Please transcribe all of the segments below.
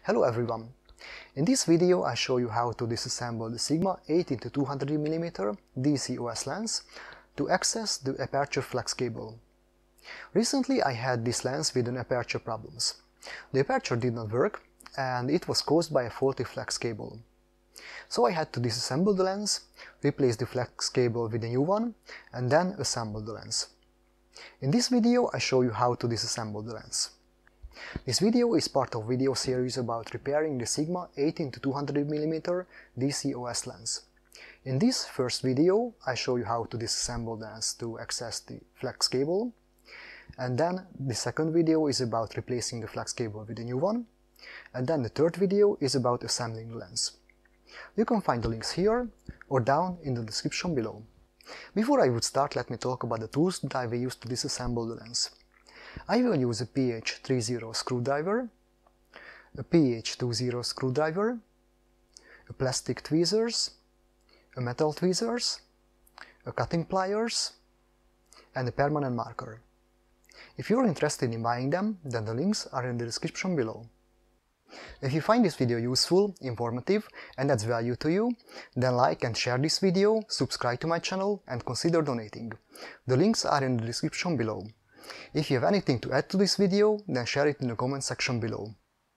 Hello everyone! In this video I show you how to disassemble the Sigma 18-200mm DC-OS lens to access the aperture flex cable. Recently I had this lens with an aperture problems. The aperture did not work and it was caused by a faulty flex cable. So I had to disassemble the lens, replace the flex cable with a new one and then assemble the lens. In this video I show you how to disassemble the lens. This video is part of video series about repairing the Sigma 18-200mm DC-OS lens. In this first video I show you how to disassemble the lens to access the flex cable, and then the second video is about replacing the flex cable with a new one, and then the third video is about assembling the lens. You can find the links here or down in the description below. Before I would start, let me talk about the tools that I will use to disassemble the lens. I will use a PH30 screwdriver, a PH20 screwdriver, a plastic tweezers, a metal tweezers, a cutting pliers, and a permanent marker. If you are interested in buying them, then the links are in the description below. If you find this video useful, informative, and adds value to you, then like and share this video, subscribe to my channel, and consider donating. The links are in the description below. If you have anything to add to this video, then share it in the comment section below.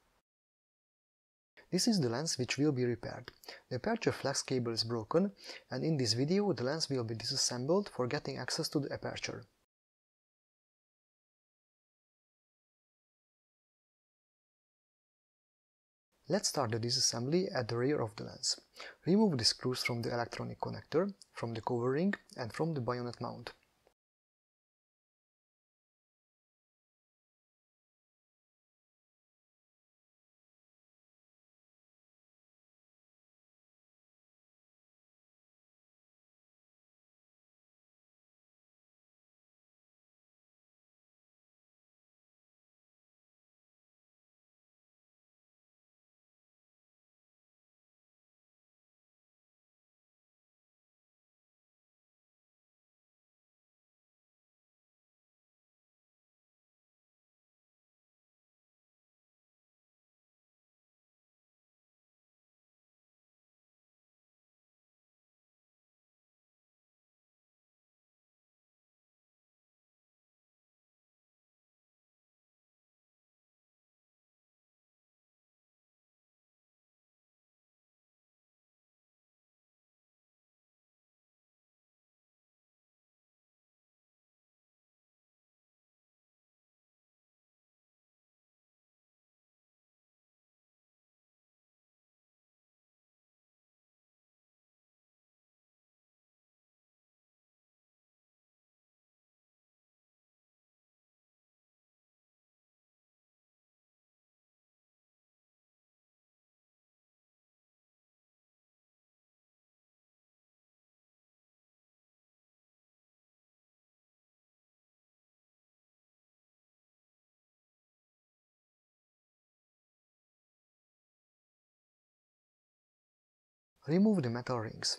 This is the lens which will be repaired. The aperture flex cable is broken, and in this video the lens will be disassembled for getting access to the aperture. Let's start the disassembly at the rear of the lens. Remove the screws from the electronic connector, from the cover ring, and from the bayonet mount. Remove the metal rings.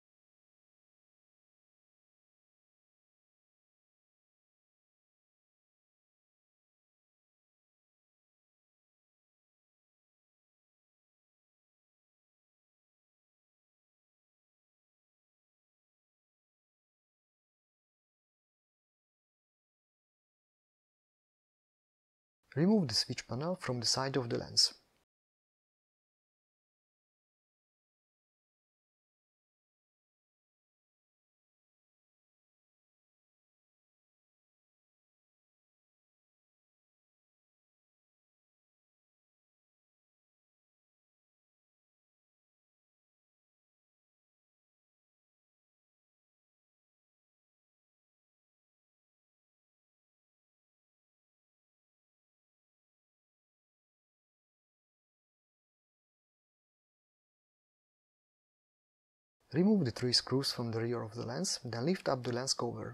Remove the switch panel from the side of the lens. Remove the 3 screws from the rear of the lens, then lift up the lens cover.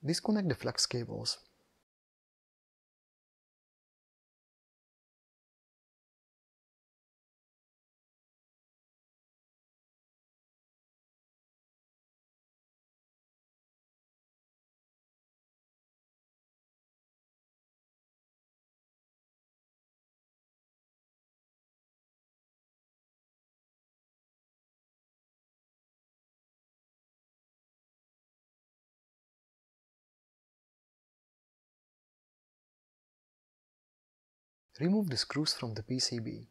Disconnect the flex cables. Remove the screws from the PCB.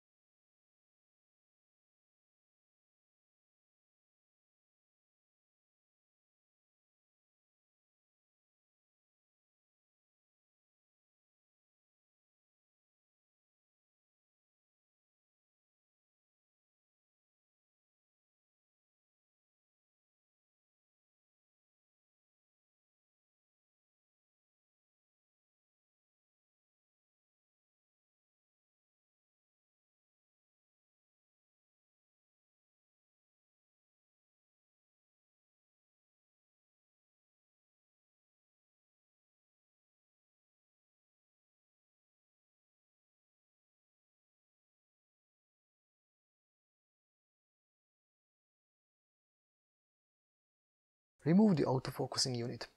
Remove the autofocusing unit.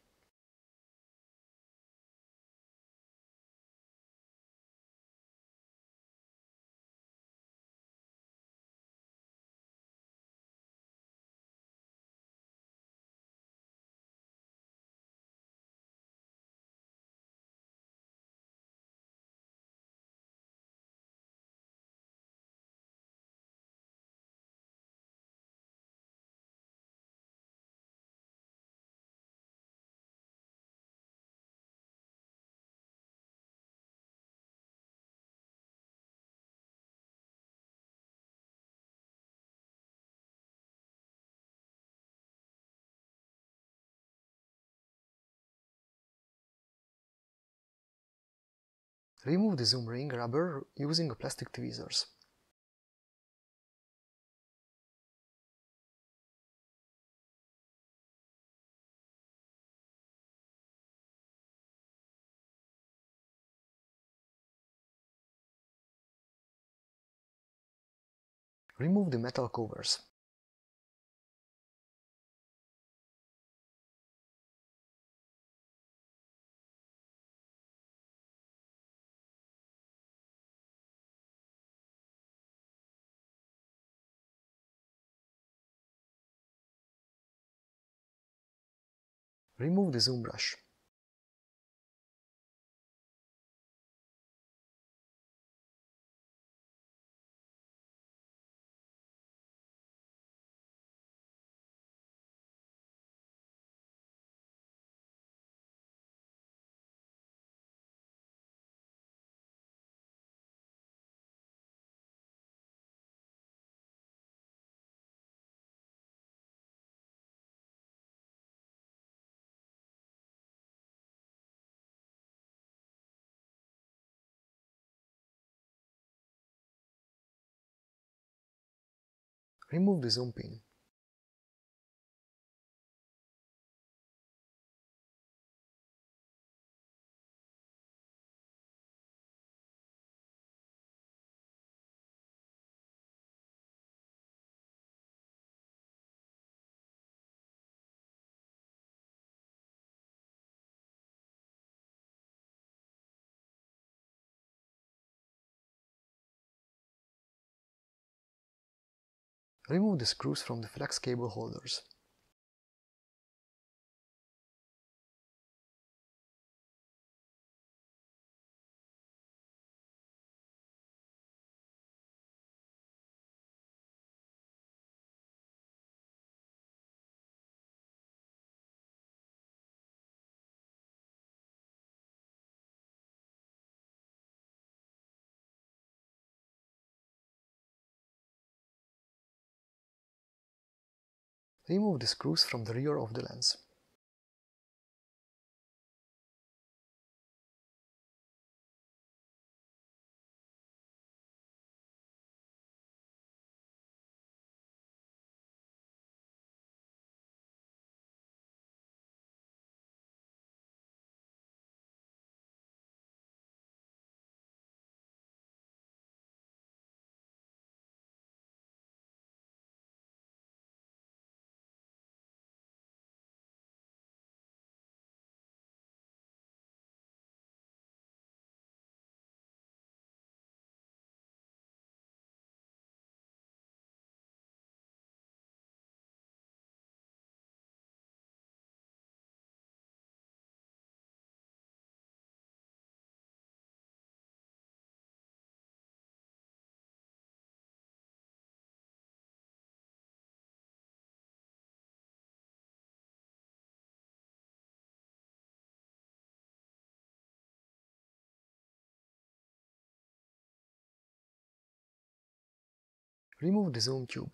Remove the zoom ring rubber using plastic tweezers. Remove the metal covers. Remove the zoom brush. Remove the zoom pin. Remove the screws from the flex cable holders. Remove the screws from the rear of the lens. Remove the zoom tube.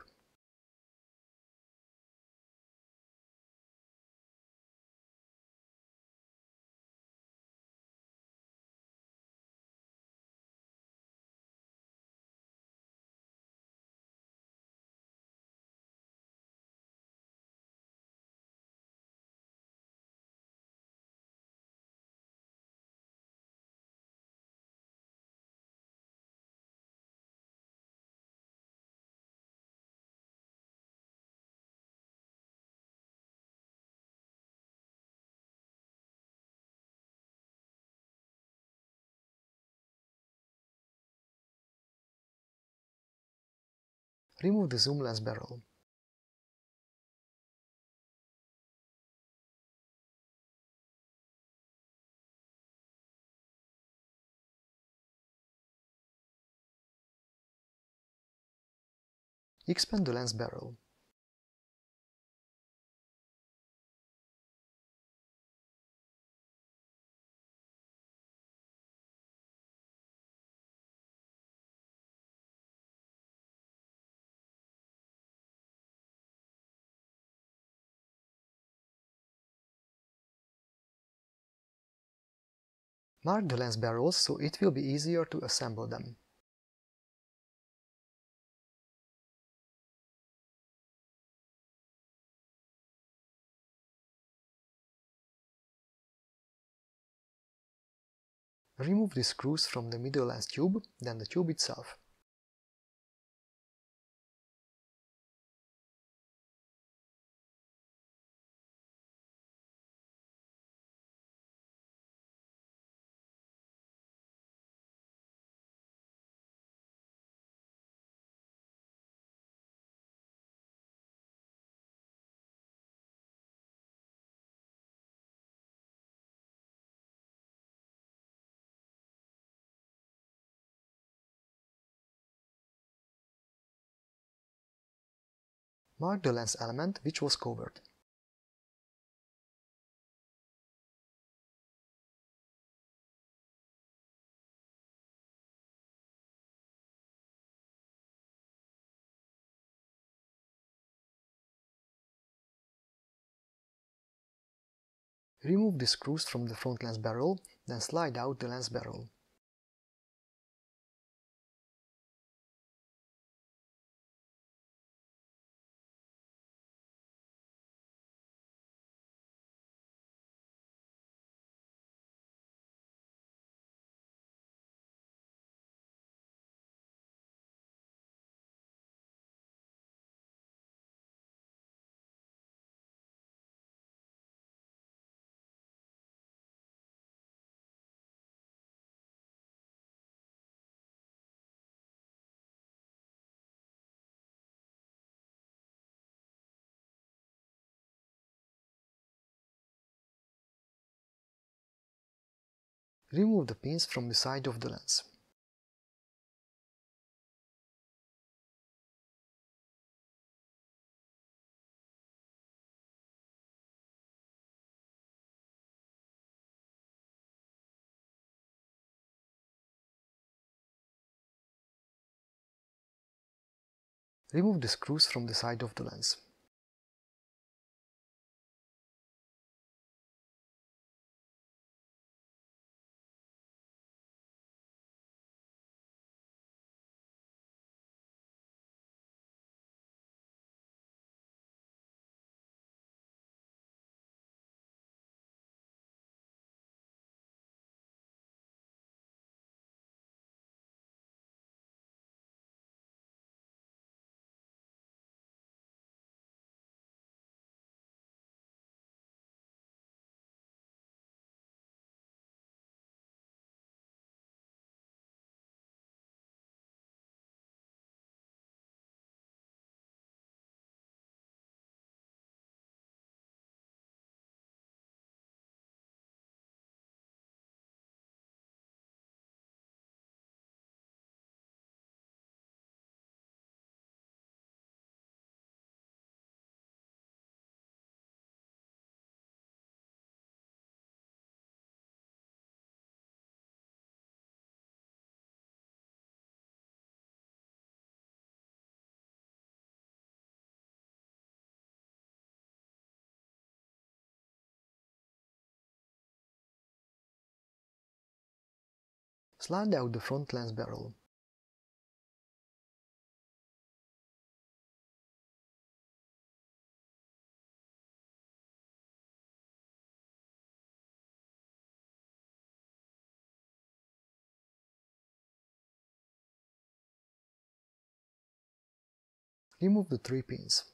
Remove the zoom lens barrel. Expand the lens barrel. Mark the lens barrels so it will be easier to assemble them. Remove the screws from the middle lens tube, then the tube itself. Mark the lens element which was covered. Remove the screws from the front lens barrel, then slide out the lens barrel. Remove the pins from the side of the lens. Remove the screws from the side of the lens. Slide out the front lens barrel. Remove the 3 pins.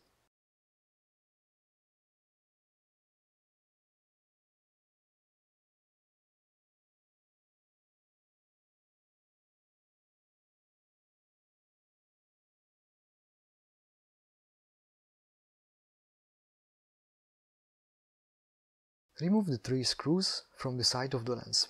Remove the 3 screws from the side of the lens.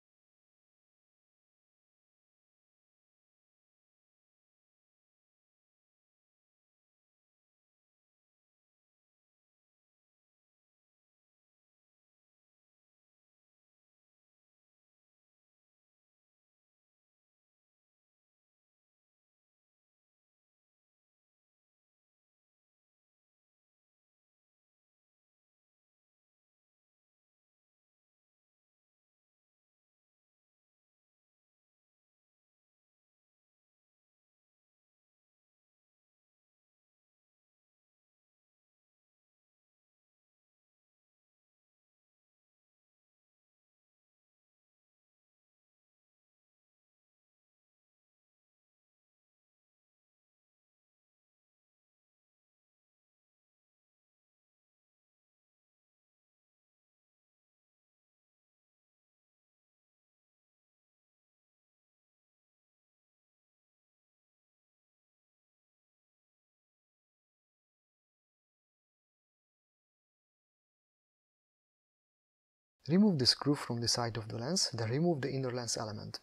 Remove the screw from the side of the lens, then remove the inner lens element.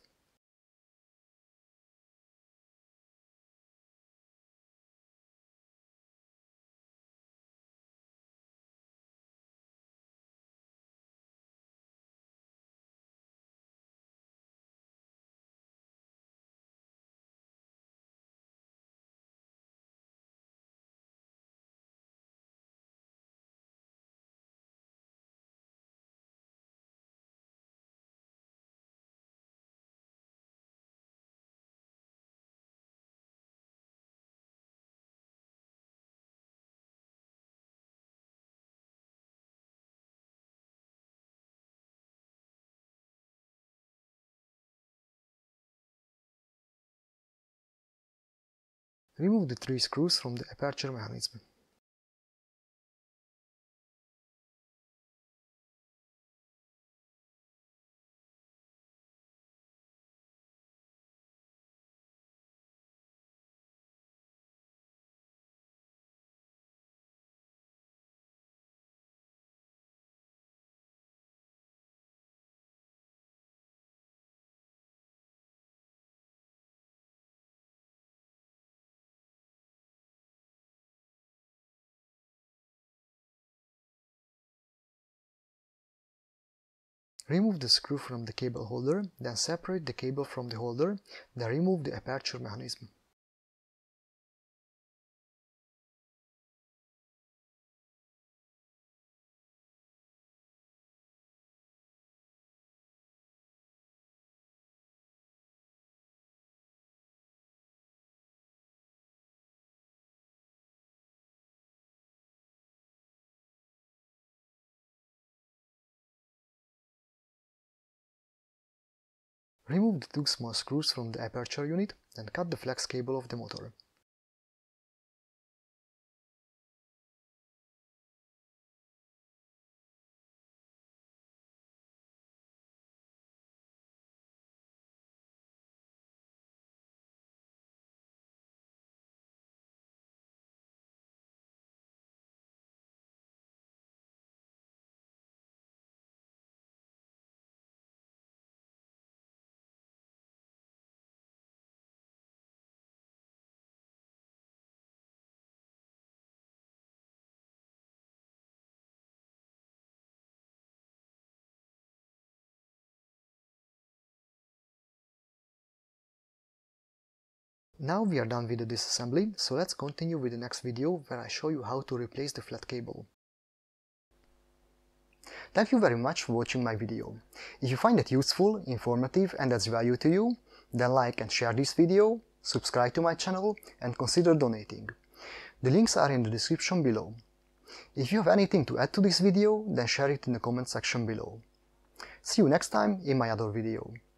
Remove the 3 screws from the aperture mechanism. Remove the screw from the cable holder, then separate the cable from the holder, then remove the aperture mechanism. Remove the 2 small screws from the aperture unit, then cut the flex cable of the motor. Now we are done with the disassembly, so let's continue with the next video where I show you how to replace the flat cable. Thank you very much for watching my video. If you find it useful, informative and adds value to you, then like and share this video, subscribe to my channel and consider donating. The links are in the description below. If you have anything to add to this video, then share it in the comment section below. See you next time in my other video.